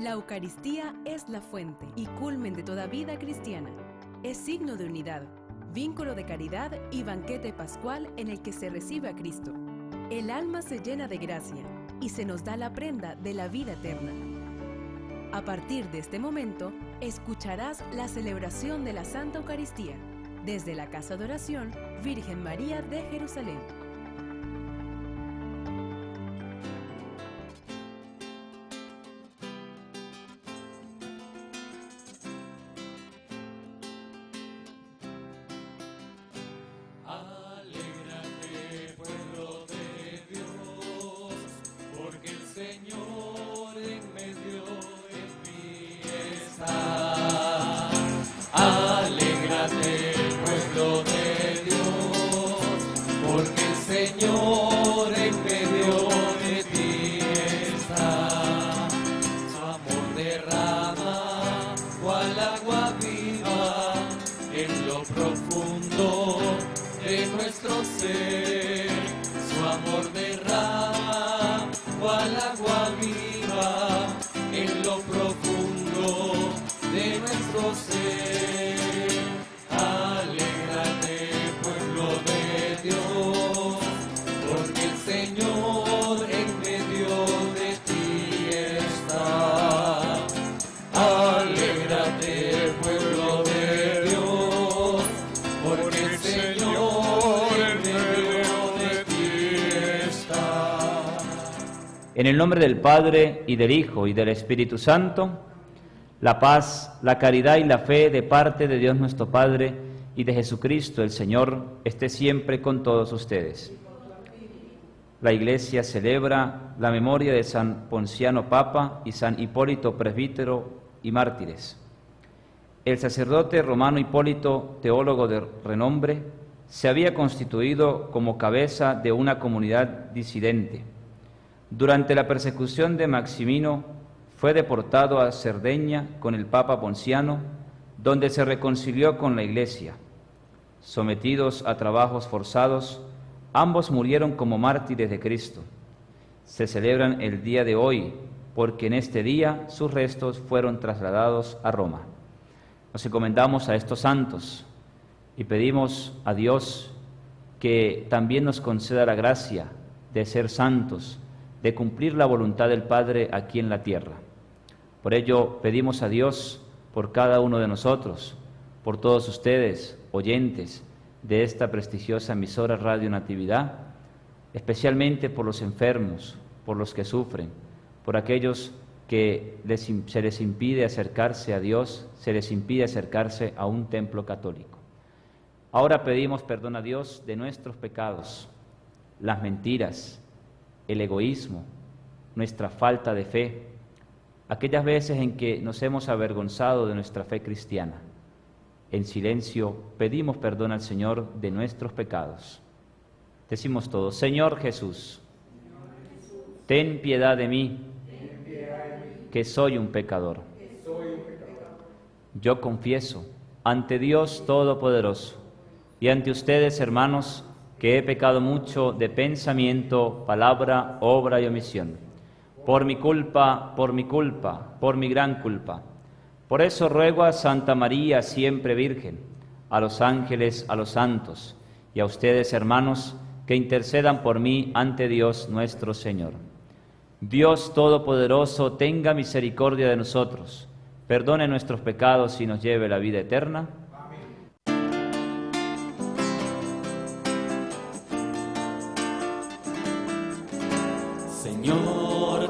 La Eucaristía es la fuente y culmen de toda vida cristiana. Es signo de unidad, vínculo de caridad y banquete pascual en el que se recibe a Cristo. El alma se llena de gracia y se nos da la prenda de la vida eterna. A partir de este momento, escucharás la celebración de la Santa Eucaristía desde la Casa de Oración Virgen María de Jerusalén. En el nombre del Padre, y del Hijo, y del Espíritu Santo, la paz, la caridad y la fe de parte de Dios nuestro Padre y de Jesucristo el Señor esté siempre con todos ustedes. La Iglesia celebra la memoria de San Ponciano Papa y San Hipólito Presbítero y mártires. El sacerdote romano Hipólito, teólogo de renombre, se había constituido como cabeza de una comunidad disidente. Durante la persecución de Maximino, fue deportado a Cerdeña con el Papa Ponciano, donde se reconcilió con la Iglesia. Sometidos a trabajos forzados, ambos murieron como mártires de Cristo. Se celebran el día de hoy, porque en este día sus restos fueron trasladados a Roma. Nos encomendamos a estos santos y pedimos a Dios que también nos conceda la gracia de ser santos, de cumplir la voluntad del Padre aquí en la tierra. Por ello pedimos a Dios por cada uno de nosotros, por todos ustedes, oyentes de esta prestigiosa emisora Radio Natividad, especialmente por los enfermos, por los que sufren, por aquellos que se les impide acercarse a Dios, se les impide acercarse a un templo católico. Ahora pedimos perdón a Dios de nuestros pecados, las mentiras, el egoísmo, nuestra falta de fe, aquellas veces en que nos hemos avergonzado de nuestra fe cristiana. En silencio pedimos perdón al Señor de nuestros pecados. Decimos todos: Señor Jesús, ten piedad de mí, que soy un pecador. Yo confieso ante Dios Todopoderoso y ante ustedes, hermanos, que he pecado mucho de pensamiento, palabra, obra y omisión. Por mi culpa, por mi gran culpa. Por eso ruego a Santa María, siempre Virgen, a los ángeles, a los santos, y a ustedes, hermanos, que intercedan por mí ante Dios nuestro Señor. Dios Todopoderoso, tenga misericordia de nosotros, perdone nuestros pecados y nos lleve a la vida eterna. Señor,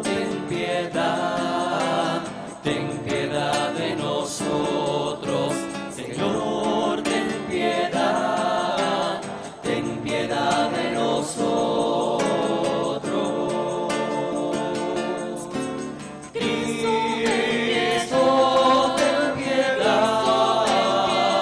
ten piedad de nosotros. Señor, ten piedad de nosotros. Cristo, ten piedad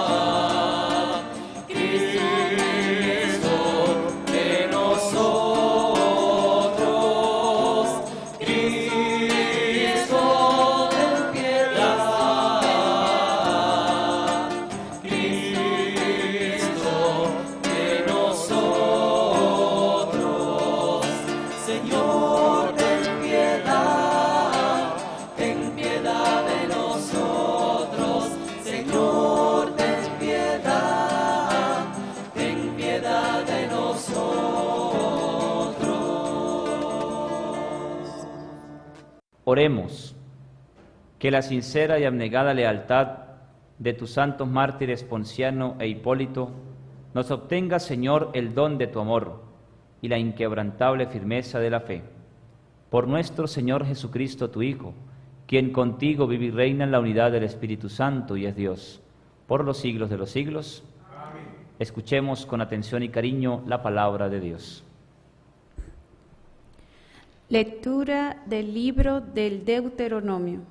Oremos. Que la sincera y abnegada lealtad de tus santos mártires Ponciano e Hipólito nos obtenga, Señor, el don de tu amor y la inquebrantable firmeza de la fe. Por nuestro Señor Jesucristo, tu Hijo, quien contigo vive y reina en la unidad del Espíritu Santo y es Dios, por los siglos de los siglos. Amén. Escuchemos con atención y cariño la palabra de Dios. Lectura del libro del Deuteronomio.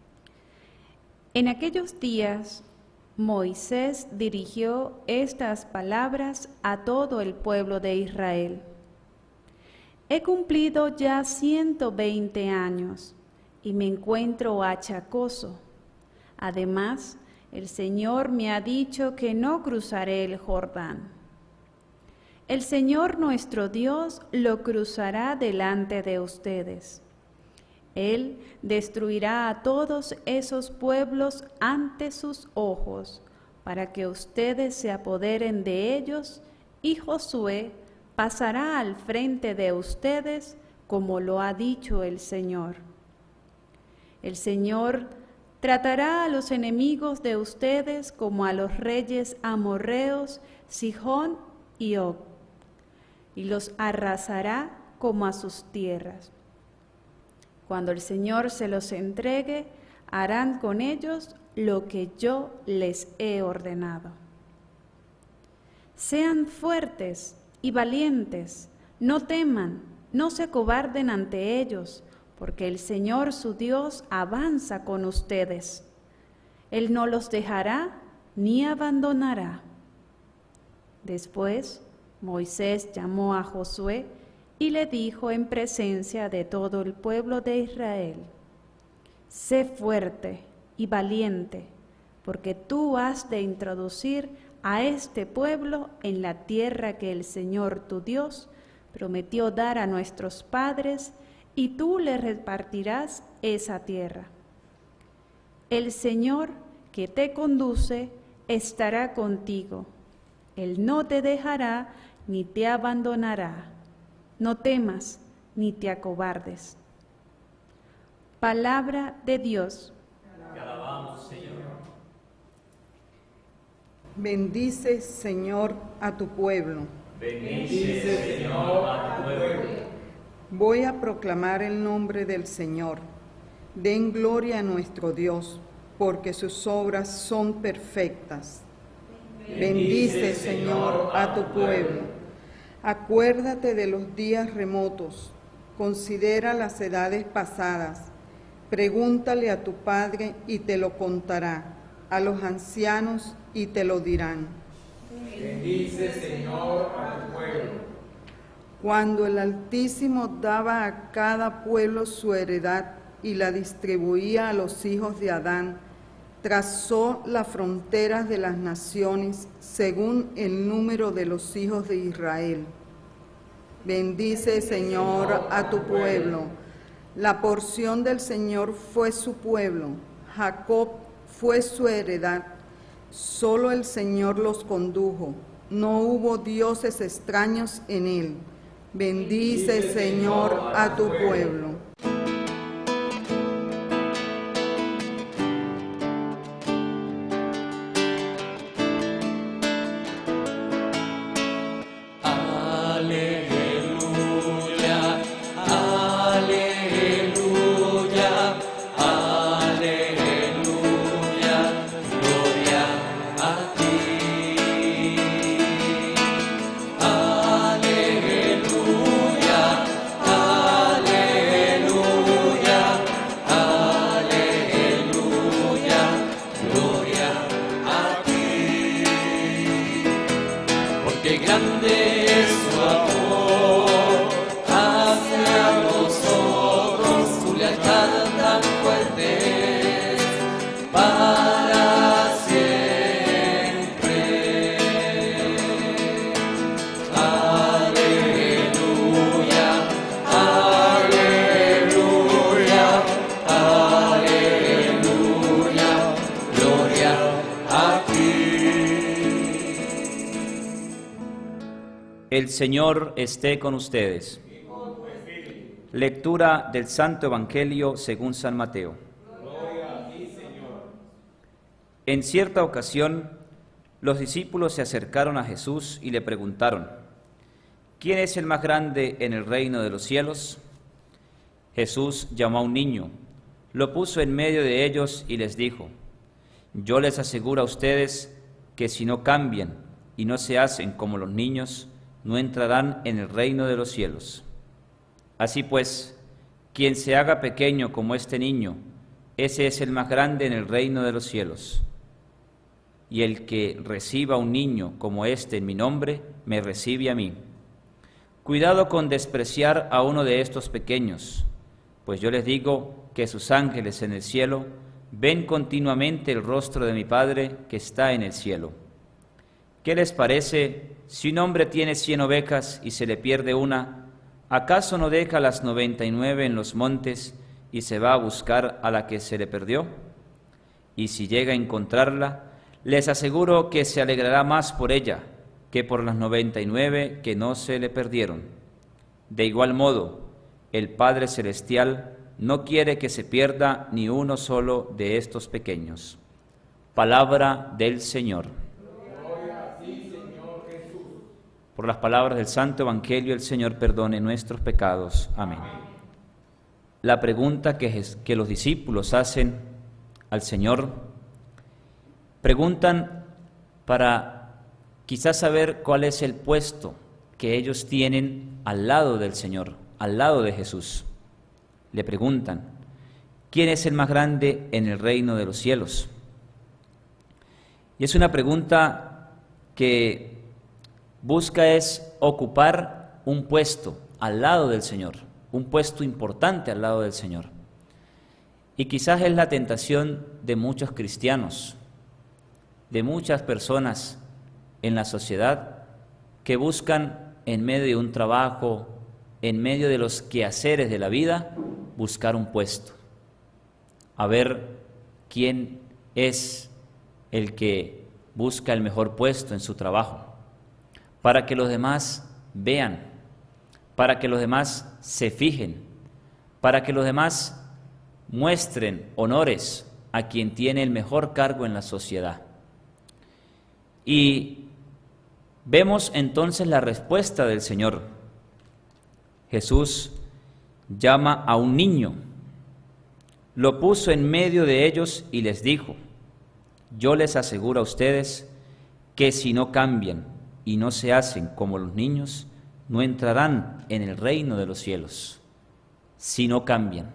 En aquellos días, Moisés dirigió estas palabras a todo el pueblo de Israel. He cumplido ya 120 años y me encuentro achacoso. Además, el Señor me ha dicho que no cruzaré el Jordán. El Señor nuestro Dios lo cruzará delante de ustedes. Él destruirá a todos esos pueblos ante sus ojos, para que ustedes se apoderen de ellos, y Josué pasará al frente de ustedes, como lo ha dicho el Señor. El Señor tratará a los enemigos de ustedes como a los reyes amorreos Sihón y Og, y los arrasará como a sus tierras. Cuando el Señor se los entregue, harán con ellos lo que yo les he ordenado. Sean fuertes y valientes, no teman, no se acobarden ante ellos, porque el Señor su Dios avanza con ustedes. Él no los dejará ni abandonará. Después, Moisés llamó a Josué y le dijo en presencia de todo el pueblo de Israel: sé fuerte y valiente, porque tú has de introducir a este pueblo en la tierra que el Señor tu Dios prometió dar a nuestros padres, y tú le repartirás esa tierra. El Señor que te conduce estará contigo. Él no te dejará ni te abandonará. No temas ni te acobardes. Palabra de Dios. Te alabamos, Señor. Bendice, Señor, a tu pueblo. Bendice, Señor, a tu pueblo. Voy a proclamar el nombre del Señor. Den gloria a nuestro Dios, porque sus obras son perfectas. Bendice, Señor, a tu pueblo. Acuérdate de los días remotos, considera las edades pasadas, pregúntale a tu padre y te lo contará, a los ancianos y te lo dirán. Bendice, Señor, a tu pueblo. Cuando el Altísimo daba a cada pueblo su heredad y la distribuía a los hijos de Adán, trazó las fronteras de las naciones según el número de los hijos de Israel. Bendice, Señor, a tu pueblo. La porción del Señor fue su pueblo, Jacob fue su heredad. Solo el Señor los condujo, no hubo dioses extraños en él. Bendice, Señor, a tu pueblo. El Señor esté con ustedes. Lectura del Santo Evangelio según San Mateo. Gloria a ti, Señor. En cierta ocasión, los discípulos se acercaron a Jesús y le preguntaron: ¿quién es el más grande en el reino de los cielos? Jesús llamó a un niño, lo puso en medio de ellos y les dijo: yo les aseguro a ustedes que si no cambian y no se hacen como los niños, no entrarán en el reino de los cielos. Así pues, quien se haga pequeño como este niño, ese es el más grande en el reino de los cielos. Y el que reciba a un niño como este en mi nombre, me recibe a mí. Cuidado con despreciar a uno de estos pequeños, pues yo les digo que sus ángeles en el cielo ven continuamente el rostro de mi Padre que está en el cielo. ¿Qué les parece si un hombre tiene 100 ovejas y se le pierde una? ¿Acaso no deja las 99 en los montes y se va a buscar a la que se le perdió? Y si llega a encontrarla, les aseguro que se alegrará más por ella que por las 99 que no se le perdieron. De igual modo, el Padre Celestial no quiere que se pierda ni uno solo de estos pequeños. Palabra del Señor. Gloria a ti, Señor Jesús. Por las palabras del Santo Evangelio, el Señor perdone nuestros pecados. Amén. La pregunta que los discípulos hacen al Señor, preguntan para quizás saber cuál es el puesto que ellos tienen al lado del Señor, al lado de Jesús. Le preguntan: ¿quién es el más grande en el reino de los cielos? Y es una pregunta que busca es ocupar un puesto al lado del Señor, un puesto importante al lado del Señor. Y quizás es la tentación de muchos cristianos, de muchas personas en la sociedad que buscan en medio de un trabajo, en medio de los quehaceres de la vida, buscar un puesto, a ver quién es el que busca el mejor puesto en su trabajo, para que los demás vean, para que los demás se fijen, para que los demás muestren honores a quien tiene el mejor cargo en la sociedad. Y vemos entonces la respuesta del Señor. Jesús llama a un niño, lo puso en medio de ellos y les dijo: yo les aseguro a ustedes que si no cambian y no se hacen como los niños, no entrarán en el reino de los cielos. Si no cambian.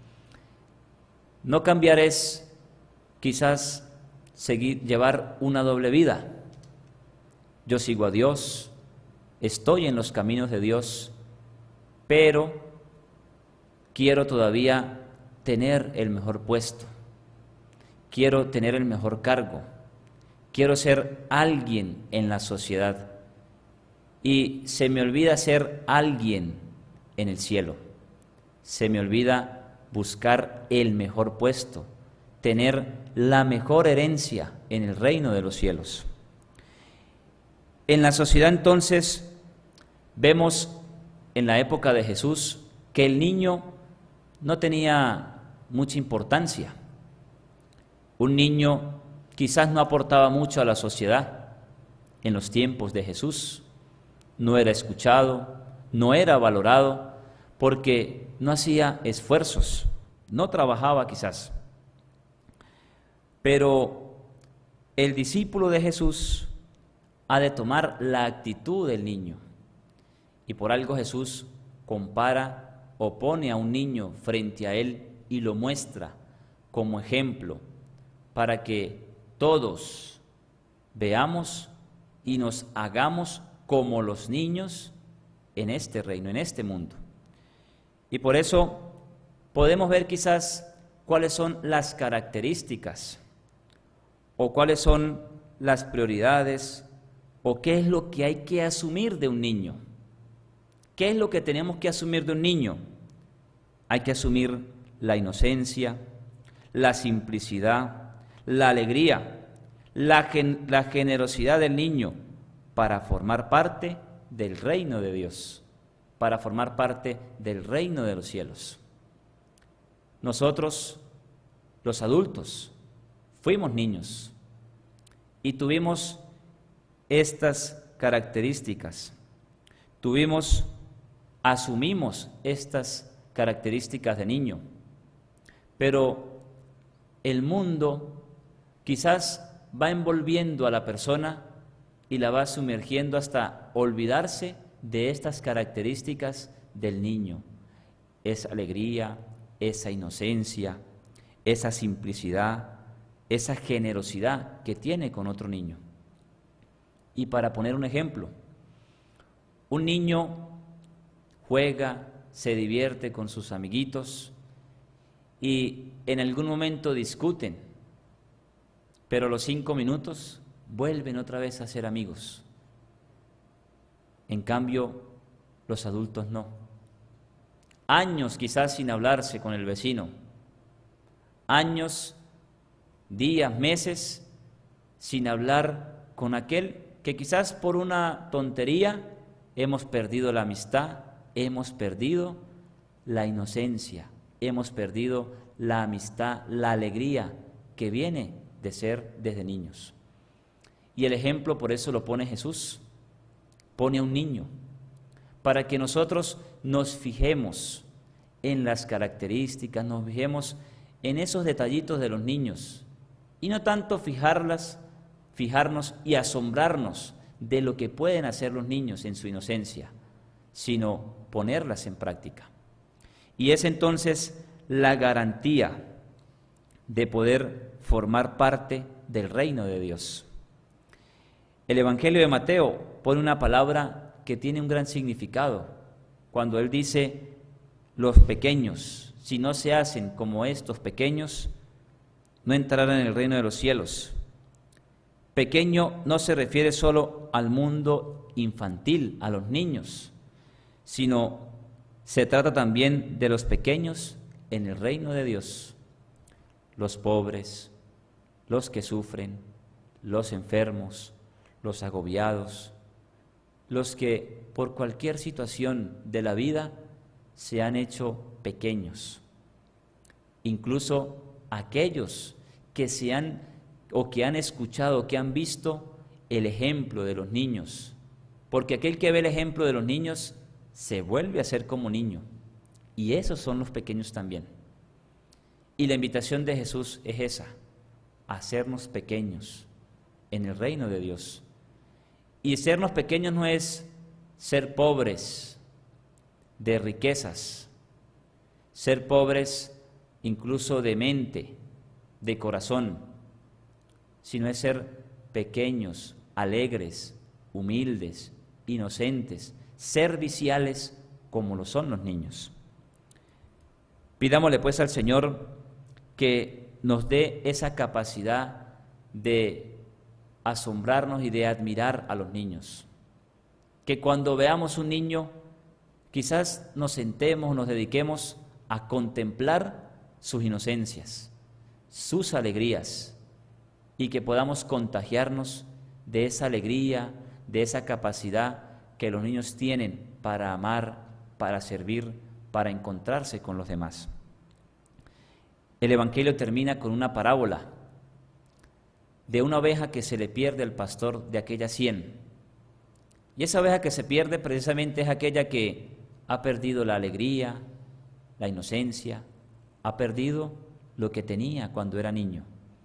No cambiar es quizás llevar una doble vida. Yo sigo a Dios, estoy en los caminos de Dios, pero quiero todavía tener el mejor puesto, quiero tener el mejor cargo, quiero ser alguien en la sociedad y se me olvida ser alguien en el cielo, se me olvida buscar el mejor puesto, tener la mejor herencia en el reino de los cielos. En la sociedad entonces vemos en la época de Jesús que el niño no tenía mucha importancia. Un niño quizás no aportaba mucho a la sociedad en los tiempos de Jesús, no era escuchado, no era valorado, porque no hacía esfuerzos, no trabajaba quizás. Pero el discípulo de Jesús ha de tomar la actitud del niño. Y por algo Jesús compara o pone a un niño frente a él y lo muestra como ejemplo para que todos veamos y nos hagamos como los niños en este reino, en este mundo. Y por eso podemos ver quizás cuáles son las características o cuáles son las prioridades o qué es lo que hay que asumir de un niño. ¿Qué es lo que tenemos que asumir de un niño? Hay que asumir la inocencia, la simplicidad, la alegría, la generosidad del niño para formar parte del reino de Dios. para formar parte del reino de los cielos. Nosotros, los adultos, fuimos niños y tuvimos estas características. Asumimos estas características de niño, pero el mundo quizás va envolviendo a la persona y la va sumergiendo hasta olvidarse de estas características del niño. Esa alegría, esa inocencia, esa simplicidad, esa generosidad que tiene con otro niño. Y para poner un ejemplo, un niño juega, se divierte con sus amiguitos y en algún momento discuten, pero a los 5 minutos vuelven otra vez a ser amigos. En cambio, los adultos no. Años quizás sin hablarse con el vecino, años, días, meses sin hablar con aquel que quizás por una tontería hemos perdido la amistad, hemos perdido la inocencia, hemos perdido la amistad, la alegría que viene de ser desde niños. Y el ejemplo por eso lo pone Jesús, pone a un niño, para que nosotros nos fijemos en las características, nos fijemos en esos detallitos de los niños, y no tanto fijarnos y asombrarnos de lo que pueden hacer los niños en su inocencia, sino ponerlas en práctica. Y es entonces la garantía de poder formar parte del reino de Dios. El Evangelio de Mateo pone una palabra que tiene un gran significado. Cuando él dice, los pequeños, si no se hacen como estos pequeños, no entrarán en el reino de los cielos. Pequeño no se refiere solo al mundo infantil, a los niños, sino se trata también de los pequeños en el reino de Dios, los pobres, los que sufren, los enfermos, los agobiados, los que por cualquier situación de la vida se han hecho pequeños, incluso aquellos que que han escuchado, que han visto el ejemplo de los niños, porque aquel que ve el ejemplo de los niños se vuelve a ser como niño, y esos son los pequeños también. Y la invitación de Jesús es esa, hacernos pequeños en el reino de Dios. Y sernos pequeños no es ser pobres de riquezas, ser pobres incluso de mente, de corazón, sino es ser pequeños, alegres, humildes, inocentes, serviciales como lo son los niños. Pidámosle pues al Señor que nos dé esa capacidad de asombrarnos y de admirar a los niños. Que cuando veamos un niño, quizás nos sentemos, nos dediquemos a contemplar sus inocencias, sus alegrías, y que podamos contagiarnos de esa alegría, de esa capacidad que los niños tienen para amar, para servir, para encontrarse con los demás. El Evangelio termina con una parábola de una oveja que se le pierde al pastor de aquellas 100. Y esa oveja que se pierde precisamente es aquella que ha perdido la alegría, la inocencia, ha perdido lo que tenía cuando era niño.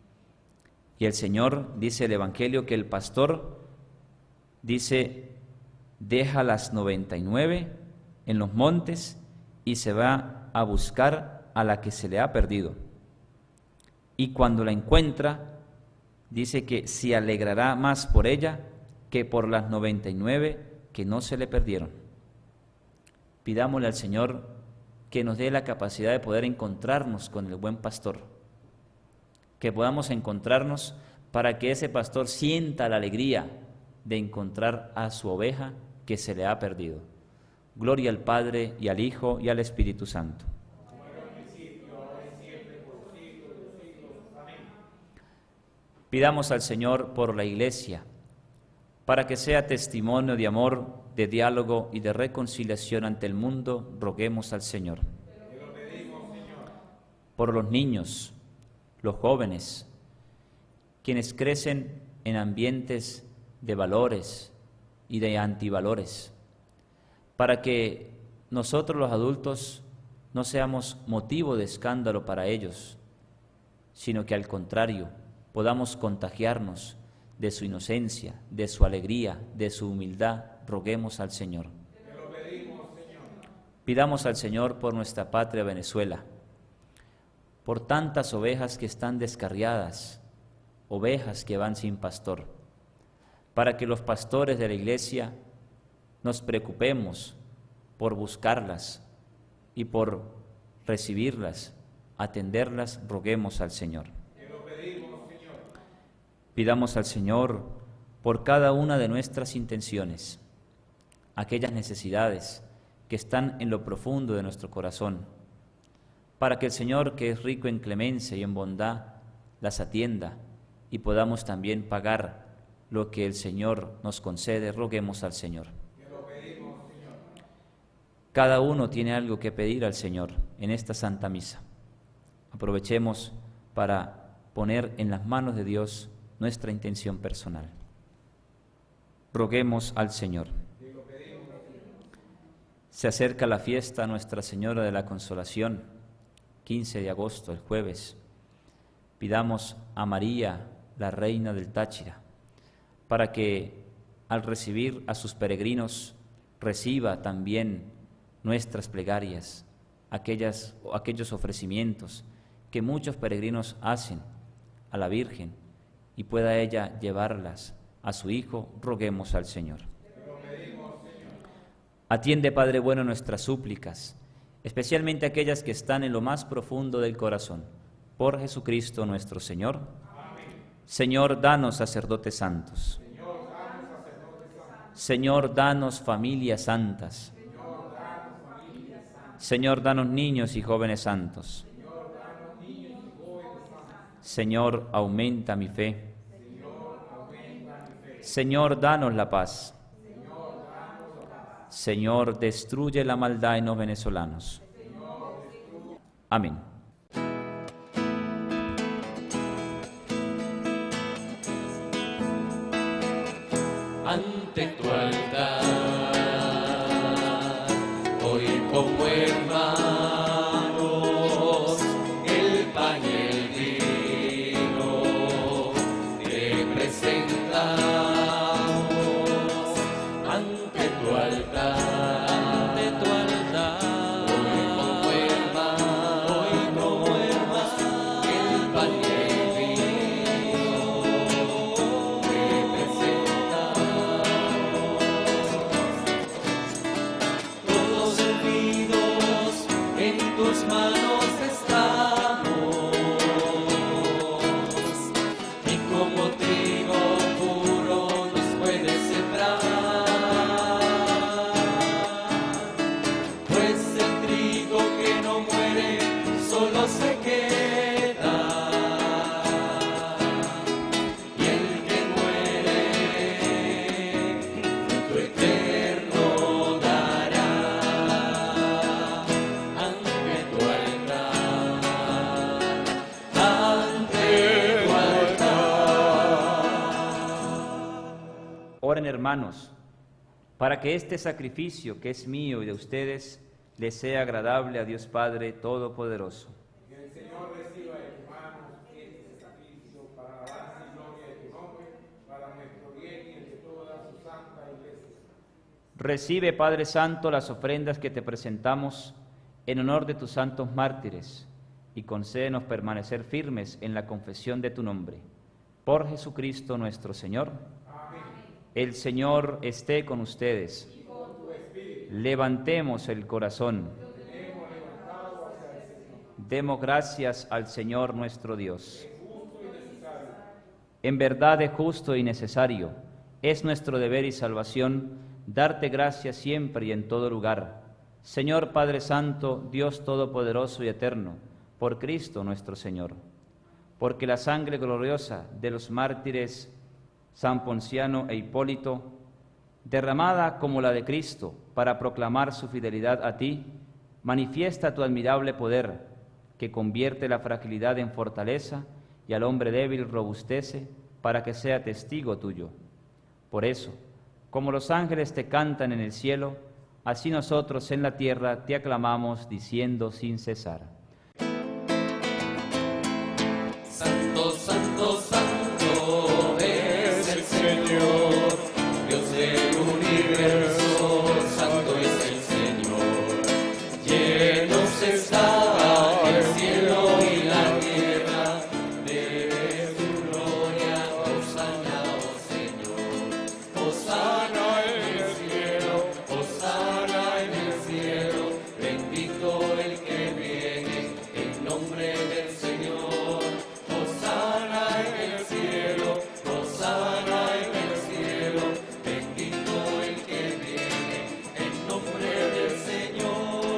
Y el Señor, dice el Evangelio, que el pastor, dice, deja las 99 en los montes y se va a buscar a la que se le ha perdido. Y cuando la encuentra, dice que se alegrará más por ella que por las 99 que no se le perdieron. Pidámosle al Señor que nos dé la capacidad de poder encontrarnos con el buen pastor, que podamos encontrarnos para que ese pastor sienta la alegría de encontrar a su oveja que se le ha perdido. Gloria al Padre, y al Hijo, y al Espíritu Santo. Pidamos al Señor por la Iglesia, para que sea testimonio de amor, de diálogo y de reconciliación ante el mundo, roguemos al Señor. Te lo pedimos, Señor. Por los niños, los jóvenes, quienes crecen en ambientes de valores y de antivalores, para que nosotros los adultos no seamos motivo de escándalo para ellos, sino que al contrario, podamos contagiarnos de su inocencia, de su alegría, de su humildad, roguemos al Señor. Te lo pedimos, Señor. Pidamos al Señor por nuestra patria Venezuela, por tantas ovejas que están descarriadas, ovejas que van sin pastor, para que los pastores de la Iglesia nos preocupemos por buscarlas y por recibirlas, atenderlas, roguemos al Señor. Te lo pedimos, Señor. Pidamos al Señor por cada una de nuestras intenciones, aquellas necesidades que están en lo profundo de nuestro corazón, para que el Señor, que es rico en clemencia y en bondad, las atienda y podamos también pagar lo que el Señor nos concede, roguemos al Señor. Te lo pedimos, Señor. Cada uno tiene algo que pedir al Señor en esta Santa Misa. Aprovechemos para poner en las manos de Dios nuestra intención personal. Roguemos al Señor. Se acerca la fiesta a Nuestra Señora de la Consolación, 15 de agosto, el jueves. Pidamos a María, la Reina del Táchira, para que al recibir a sus peregrinos reciba también nuestras plegarias, aquellos ofrecimientos que muchos peregrinos hacen a la Virgen y pueda ella llevarlas a su Hijo, roguemos al Señor. Atiende, Padre bueno, nuestras súplicas, especialmente aquellas que están en lo más profundo del corazón. Por Jesucristo nuestro Señor. Amén. Señor, danos sacerdotes santos. Señor, danos familias santas. Señor, danos niños y jóvenes santos. Señor, aumenta mi fe. Señor, danos la paz. Señor, destruye la maldad en los venezolanos. Amén. Ante tu altar, hoy como hermanos, el pan y el vino te presentamos. Ante tu altar, hoy como hermanos, el pan y el vino te presentamos. Todos unidos en tus manos estamos, y como trigo puro nos puedes sembrar, pues el trigo que no muere solo se queda, y el que muere fruto eterno dará. Ante tu altar, ante tu altar. Oren, hermanos, para que este sacrificio que es mío y de ustedes les sea agradable a Dios Padre Todopoderoso. Que el Señor reciba de tus manos este sacrificio para alabanza y gloria de tu nombre, para nuestro bien y el de toda su santa iglesia. Recibe, Padre Santo, las ofrendas que te presentamos en honor de tus santos mártires y concédenos permanecer firmes en la confesión de tu nombre. Por Jesucristo nuestro Señor. Amén. El Señor esté con ustedes. Y con tu espíritu. Levantemos el corazón. Demos gracias al Señor nuestro Dios. En verdad es justo y necesario, es nuestro deber y salvación darte gracias siempre y en todo lugar. Señor Padre Santo, Dios Todopoderoso y Eterno, por Cristo nuestro Señor, porque la sangre gloriosa de los mártires San Ponciano e Hipólito, derramada como la de Cristo para proclamar su fidelidad a ti, manifiesta tu admirable poder, que convierte la fragilidad en fortaleza y al hombre débil robustece para que sea testigo tuyo. Por eso, como los ángeles te cantan en el cielo, así nosotros en la tierra te aclamamos diciendo sin cesar. Santo, santo, santo es el Señor, Dios del universo, santo es el Señor. Llenos está el cielo y la tierra de su gloria. Hosana, oh Señor, hosana en el cielo, hosana en el cielo. Bendito el que viene en nombre del Señor. Hosana en el cielo, hosana en el cielo. Bendito el que viene en nombre del Señor.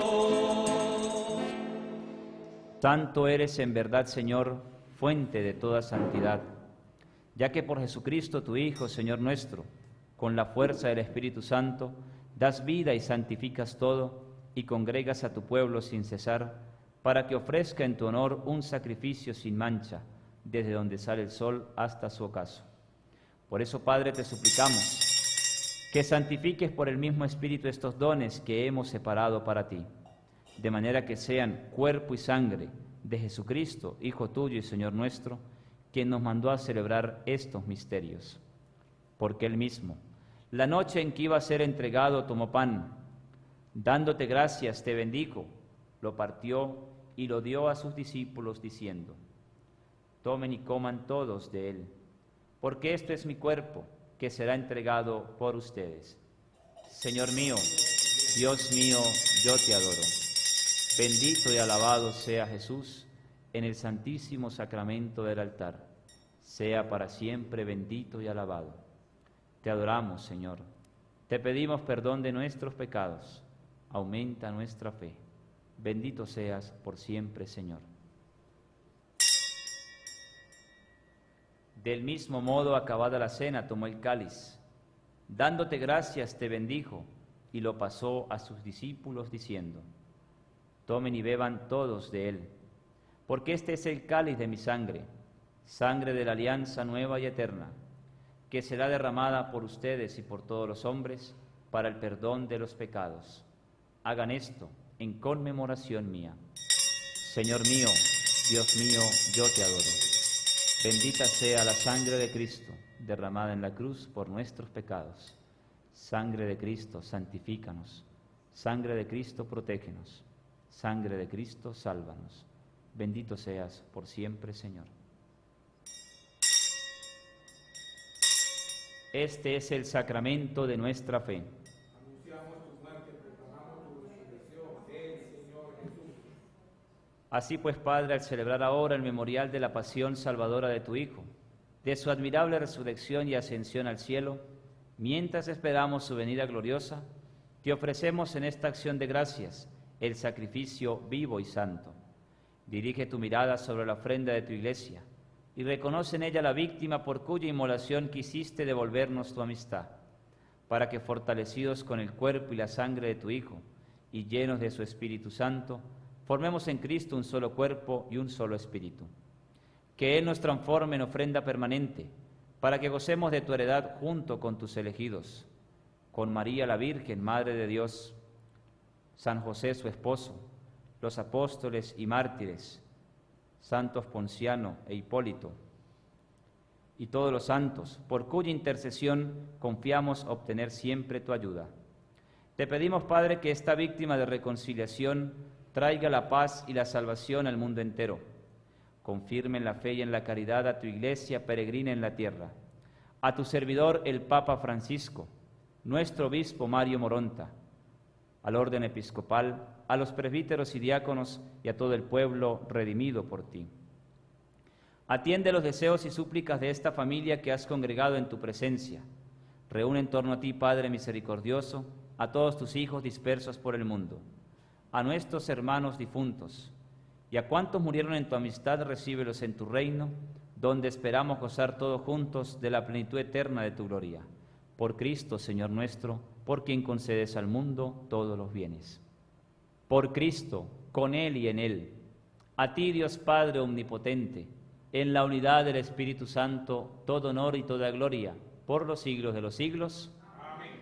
Santo eres en verdad, Señor, fuente de toda santidad, ya que por Jesucristo tu Hijo, Señor nuestro, con la fuerza del Espíritu Santo, das vida y santificas todo, y congregas a tu pueblo sin cesar, para que ofrezca en tu honor un sacrificio sin mancha, desde donde sale el sol hasta su ocaso. Por eso, Padre, te suplicamos que santifiques por el mismo Espíritu estos dones que hemos separado para ti, de manera que sean cuerpo y sangre de Jesucristo, Hijo tuyo y Señor nuestro, quien nos mandó a celebrar estos misterios. Porque Él mismo, la noche en que iba a ser entregado, tomó pan, dándote gracias, te bendijo, lo partió y lo dio a sus discípulos, diciendo: tomen y coman todos de él, porque esto es mi cuerpo, que será entregado por ustedes. Señor mío, Dios mío, yo te adoro. Bendito y alabado sea Jesús en el santísimo sacramento del altar. Sea para siempre bendito y alabado. Te adoramos, Señor. Te pedimos perdón de nuestros pecados. Aumenta nuestra fe. Bendito seas por siempre, Señor. Del mismo modo, acabada la cena, tomó el cáliz. Dándote gracias, te bendijo, y lo pasó a sus discípulos, diciendo: tomen y beban todos de él, porque este es el cáliz de mi sangre, sangre de la alianza nueva y eterna, que será derramada por ustedes y por todos los hombres para el perdón de los pecados. Hagan esto en conmemoración mía. Señor mío, Dios mío, yo te adoro. Bendita sea la sangre de Cristo, derramada en la cruz por nuestros pecados. Sangre de Cristo, santifícanos. Sangre de Cristo, protégenos. Sangre de Cristo, sálvanos. Bendito seas por siempre, Señor. Este es el sacramento de nuestra fe. Anunciamos tu muerte, proclamamos tu resurrección. Ven, Señor Jesús. Así pues, Padre, al celebrar ahora el memorial de la pasión salvadora de tu Hijo, de su admirable resurrección y ascensión al cielo, mientras esperamos su venida gloriosa, te ofrecemos en esta acción de gracias el sacrificio vivo y santo. Dirige tu mirada sobre la ofrenda de tu Iglesia y reconoce en ella la víctima por cuya inmolación quisiste devolvernos tu amistad, para que, fortalecidos con el cuerpo y la sangre de tu Hijo y llenos de su Espíritu Santo, formemos en Cristo un solo cuerpo y un solo espíritu. Que Él nos transforme en ofrenda permanente, para que gocemos de tu heredad junto con tus elegidos, con María la Virgen, Madre de Dios, San José su esposo, los apóstoles y mártires, santos Ponciano e Hipólito, y todos los santos, por cuya intercesión confiamos obtener siempre tu ayuda. Te pedimos, Padre, que esta víctima de reconciliación traiga la paz y la salvación al mundo entero. Confirme en la fe y en la caridad a tu Iglesia peregrina en la tierra, a tu servidor el Papa Francisco, nuestro obispo Mario Moronta, al orden episcopal, a los presbíteros y diáconos y a todo el pueblo redimido por ti. Atiende los deseos y súplicas de esta familia que has congregado en tu presencia. Reúne en torno a ti, Padre misericordioso, a todos tus hijos dispersos por el mundo, a nuestros hermanos difuntos, y a cuantos murieron en tu amistad, recíbelos en tu reino, donde esperamos gozar todos juntos de la plenitud eterna de tu gloria. Por Cristo, Señor nuestro, por quien concedes al mundo todos los bienes. Por Cristo, con Él y en Él, a ti, Dios Padre omnipotente, en la unidad del Espíritu Santo, todo honor y toda gloria, por los siglos de los siglos. Amén.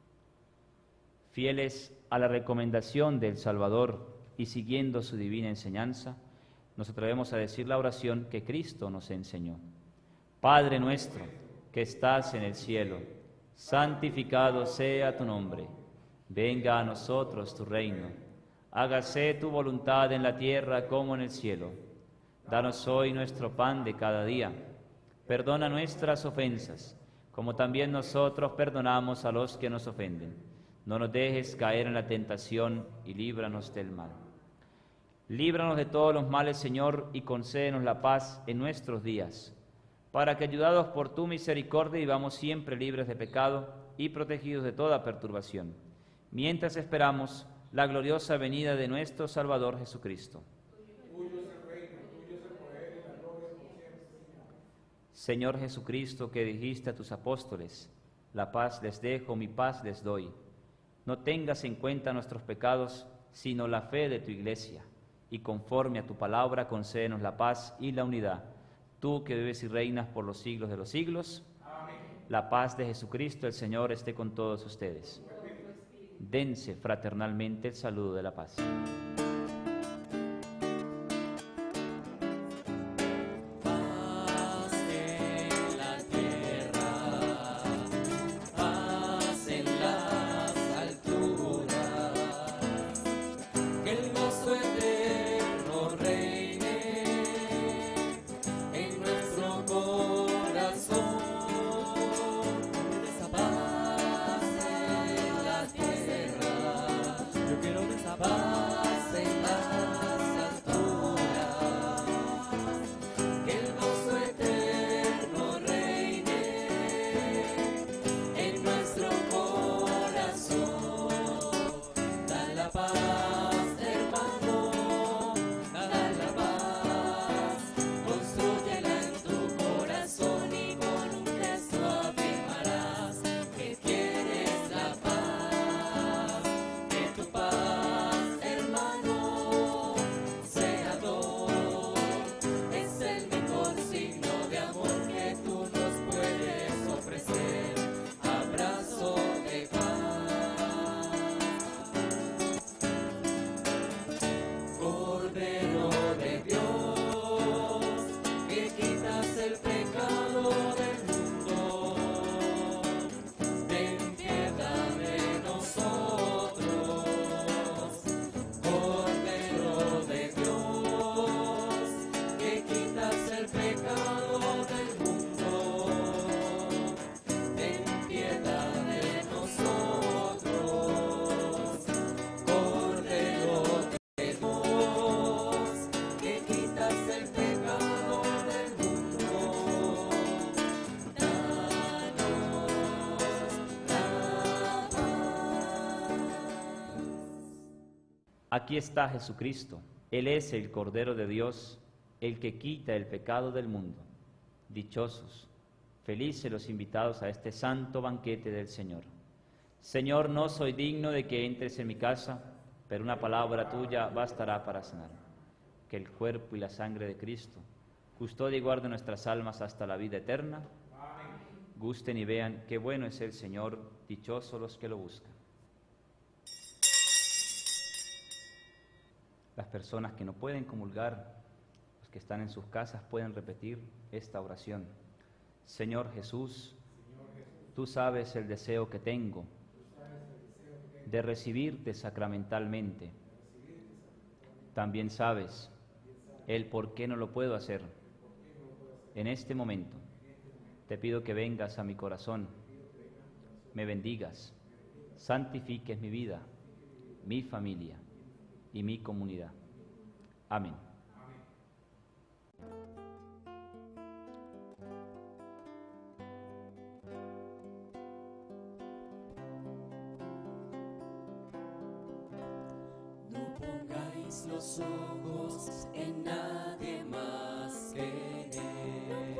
Fieles a la recomendación del Salvador y siguiendo su divina enseñanza, nos atrevemos a decir la oración que Cristo nos enseñó. Padre nuestro, que estás en el cielo, santificado sea tu nombre. Venga a nosotros tu reino. Hágase tu voluntad en la tierra como en el cielo. Danos hoy nuestro pan de cada día. Perdona nuestras ofensas, como también nosotros perdonamos a los que nos ofenden. No nos dejes caer en la tentación y líbranos del mal. Líbranos de todos los males, Señor, y concédenos la paz en nuestros días, para que, ayudados por tu misericordia, vivamos siempre libres de pecado y protegidos de toda perturbación, mientras esperamos la gloriosa venida de nuestro Salvador Jesucristo. Señor Jesucristo, que dijiste a tus apóstoles, la paz les dejo, mi paz les doy. No tengas en cuenta nuestros pecados, sino la fe de tu Iglesia, y conforme a tu palabra concédenos la paz y la unidad. Tú que vives y reinas por los siglos de los siglos. Amén. La paz de Jesucristo el Señor esté con todos ustedes. Dense fraternalmente el saludo de la paz. Aquí está Jesucristo, Él es el Cordero de Dios, el que quita el pecado del mundo. Dichosos, felices los invitados a este santo banquete del Señor. Señor, no soy digno de que entres en mi casa, pero una palabra tuya bastará para sanar. Que el cuerpo y la sangre de Cristo custodie y guarde nuestras almas hasta la vida eterna. Amén. Gusten y vean qué bueno es el Señor, dichosos los que lo buscan. Las personas que no pueden comulgar, los que están en sus casas, pueden repetir esta oración. Señor Jesús, tú sabes el deseo que tengo de recibirte sacramentalmente. También sabes el por qué no lo puedo hacer. En este momento te pido que vengas a mi corazón, me bendigas, santifiques mi vida, mi familia y mi comunidad. Amén. No pongáis los ojos en nadie más que en Él.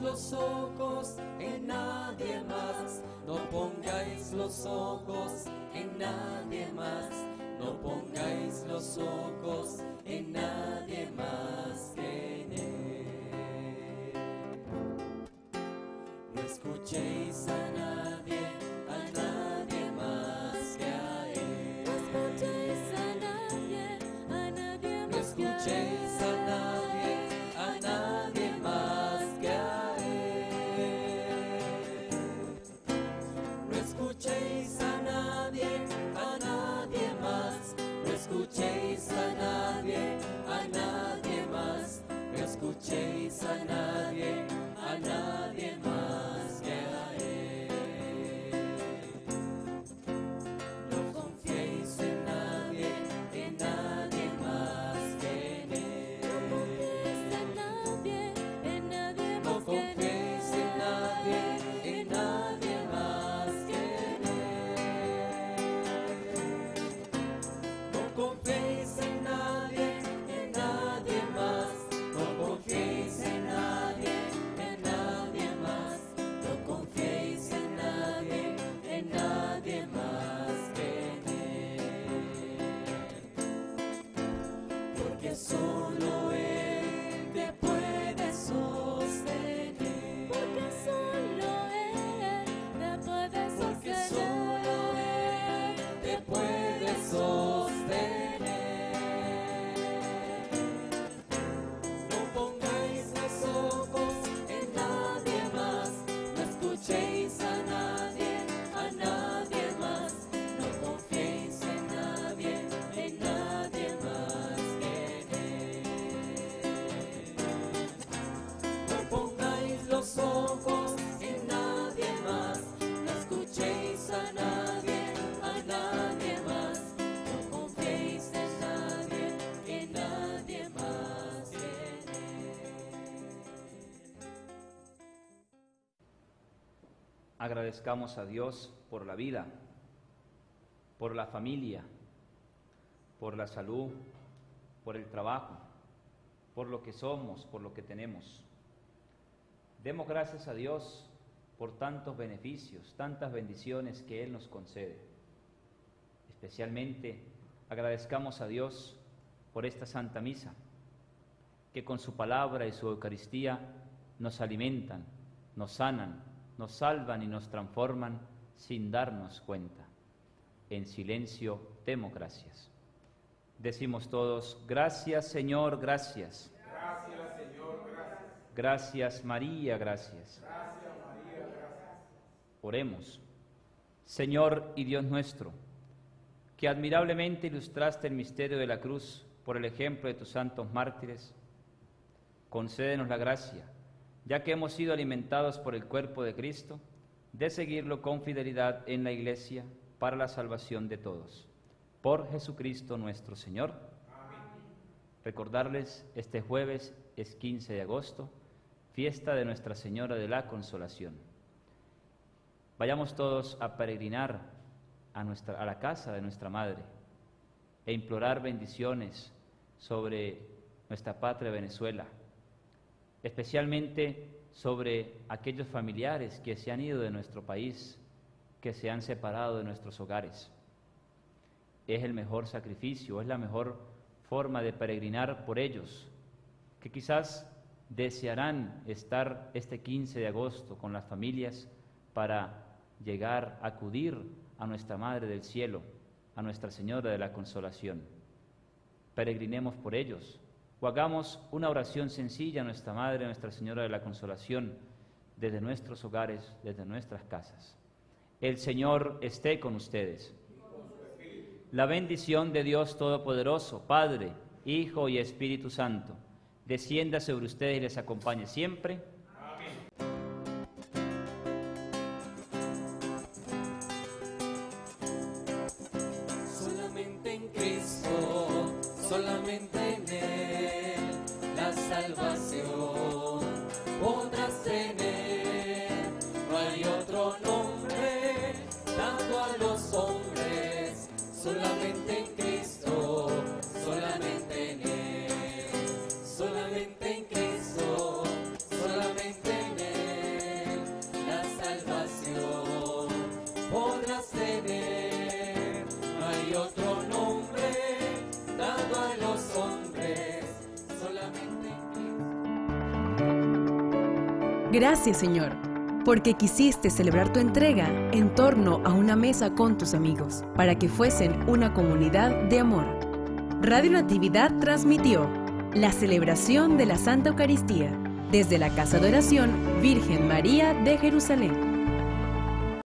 los ojos en nadie más, no pongáis los ojos en nadie más, no pongáis los ojos en nadie más que en Él. No escuchéis a nadie más que a Él. No escuchéis a nadie más No escuchéis a nadie más que a Él. No escuchéis a nadie más. No escuchéis a nadie más. No escuchéis a nadie más que a Él. No confiéis en nadie más que en Él. No confiéis en nadie más que en Él. No confiéis en nadie más. No confiéis en nadie más. No confiéis en nadie más que en Él. Porque solo Él te puede sostener. Porque solo Él me puede Porque sostener. solo Él te puede sostener. No pongáis los ojos en nadie más. No escuchéis a nadie más. No confiéis en nadie más que en Él. No pongáis los ojos en nadie más. No escuchéis a nadie más. No confiéis en nadie más que en Él. Agradezcamos a Dios por la vida, por la familia, por la salud, por el trabajo, por lo que somos, por lo que tenemos. Demos gracias a Dios por tantos beneficios, tantas bendiciones que Él nos concede. Especialmente agradezcamos a Dios por esta Santa Misa, que con su palabra y su Eucaristía nos alimentan, nos sanan, nos salvan y nos transforman sin darnos cuenta. En silencio demos gracias. Decimos todos: gracias Señor, gracias. Gracias, Señor, gracias. Gracias María, gracias. Gracias, María, gracias. Oremos. Señor y Dios nuestro, que admirablemente ilustraste el misterio de la cruz por el ejemplo de tus santos mártires, concédenos la gracia, ya que hemos sido alimentados por el cuerpo de Cristo, de seguirlo con fidelidad en la Iglesia para la salvación de todos. Por Jesucristo nuestro Señor. Amén. Recordarles, este jueves es 15 de agosto, fiesta de Nuestra Señora de la Consolación. Vayamos todos a peregrinar a la casa de nuestra Madre e implorar bendiciones sobre nuestra patria Venezuela, especialmente sobre aquellos familiares que se han ido de nuestro país, que se han separado de nuestros hogares. Es el mejor sacrificio, es la mejor forma de peregrinar por ellos, que quizás desearán estar este 15 de agosto con las familias para llegar a acudir a nuestra Madre del Cielo, a Nuestra Señora de la Consolación. Peregrinemos por ellos, o hagamos una oración sencilla a nuestra Madre, Nuestra Señora de la Consolación, desde nuestros hogares, desde nuestras casas. El Señor esté con ustedes. La bendición de Dios Todopoderoso, Padre, Hijo y Espíritu Santo, descienda sobre ustedes y les acompañe siempre. Solamente en Cristo, solamente en Él, la salvación podrás tener. No hay otro nombre dado a los hombres, solamente en Cristo, solamente en Él, solamente en Cristo, solamente en Él. Gracias, Señor, porque quisiste celebrar tu entrega en torno a una mesa con tus amigos, para que fuesen una comunidad de amor. Radio Natividad transmitió la celebración de la Santa Eucaristía desde la Casa de Oración Virgen María de Jerusalén.